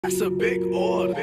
That's a big order.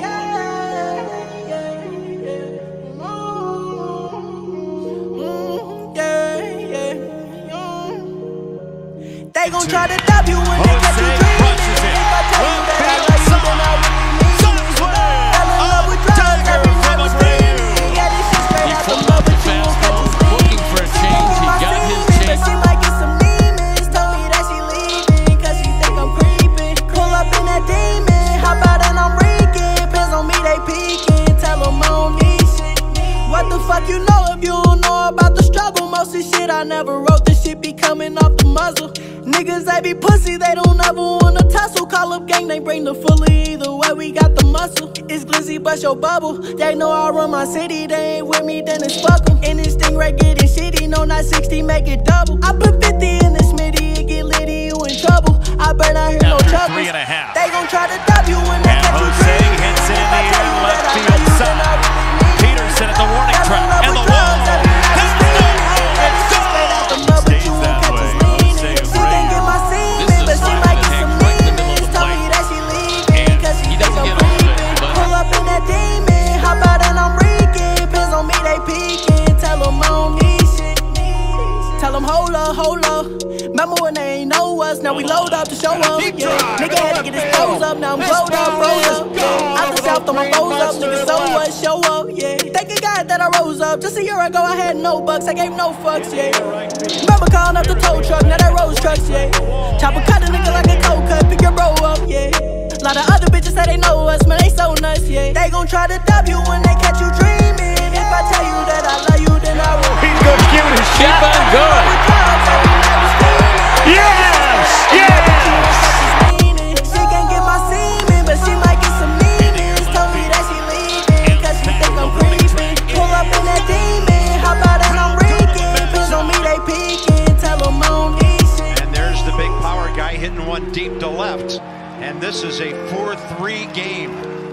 They gon' try to stop you when they catch you dreaming. If I tell you that I love you, then I really mean it. Fell in love with drugs, every night was dreaming. Yeah, this shit straight out the mud, but you won't catch us looking for a change. He got his but chance. she might get some demons. Told me that she leaving, cause she think I'm creeping. Pull up in that demon, hop out and I'm reeking. Pins on me, they peeking, tell them I don't need shit. What the fuck you know if you don't know about the struggle? Most of shit I never wrote, this shit be coming off the muzzle. Niggas, they be pussy, they don't ever wanna tussle. Call up gang, they bring the fully. Either way, we got the muscle. It's glizzy, bust your bubble. They know I run my city, they ain't with me, then it's fuck 'em. And this stingray getting shitty, no, not 60, make it double. I put 50 in the smitty, it get litty, you in trouble. I bet not hear no trouble. They gon' try to dub you when they catch you dreaming. Hits it in the air, left field side. Peterson at the warning track, and the wall. Hold up. Remember when they ain't know us? Now we load up to show up. Yeah. Nigga had to get his pose up. Now I'm blowed up, rose up. Yeah. Out the south, throw my foes up. Nigga, so what? Show up. Yeah. Thank God that I rose up. Just a year ago, I had no bucks. I gave no fucks. Yeah. Remember calling up the tow truck. Now that rose trucks. Yeah. Chopper cut a nigga like a cold cut. Pick your bro up. Yeah. Lot of other bitches say they know us, man. They so nuts. Yeah. They gon' try to dub you when they catch you dreaming. If I tell you that I love you, then I will. He's gonna give it a shot. Keep on going. Yes! Yes! She can't get my semen, but she might get some demons. Told me that she leaving, cause she think I'm creeping. Pull up in that demon, hop out and I'm reeking. Pins on me, they peeking, tell them I don't need shit. And there's the big power guy hitting one deep to left. And this is a 4-3 game.